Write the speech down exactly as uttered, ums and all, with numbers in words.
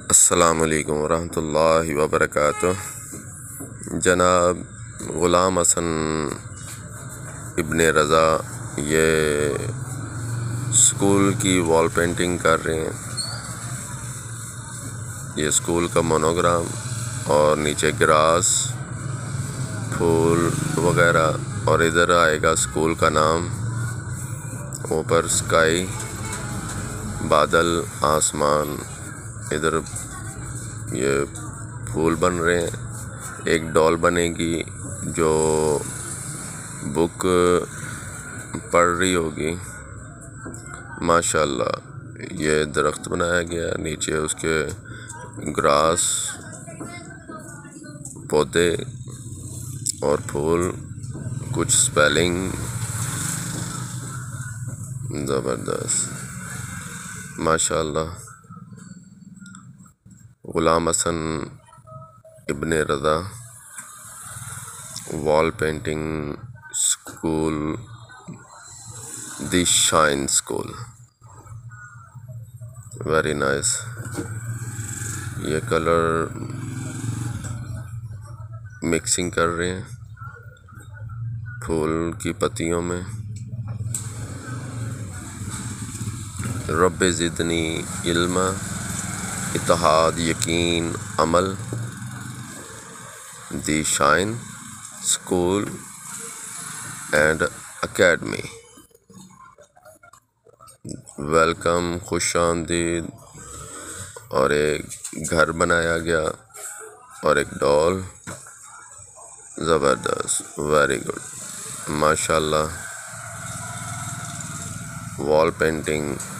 अस्सलामु अलैकुम वरहमतुल्लाहि वबरकातुह। जनाब ग़ुलाम हसन इब्ने रज़ा ये स्कूल की वॉल पेंटिंग कर रहे हैं। ये स्कूल का मोनोग्राम और नीचे ग्रास, फूल वगैरह, और इधर आएगा स्कूल का नाम। ऊपर स्काई, बादल, आसमान, इधर ये फूल बन रहे हैं। एक डॉल बनेगी जो बुक पढ़ रही होगी। माशाल्लाह ये दरख्त बनाया गया, नीचे उसके ग्रास, पौधे और फूल, कुछ स्पेलिंग ज़बरदस्त माशाल्लाह। Ghulam Hasan Ibne Raza wall painting school, the Shine School, very nice. ये कलर मिक्सिंग कर रहे हैं फूल की पत्तियों में। रब्बे ज़िदनी इल्मा, इत्तेहाद, यकीन, अमल, the Shine School and Academy. Welcome, खुश आमदीद। और एक घर बनाया गया और एक डॉल, ज़बरदस्त, वेरी गुड माशाल्लाह। Wall painting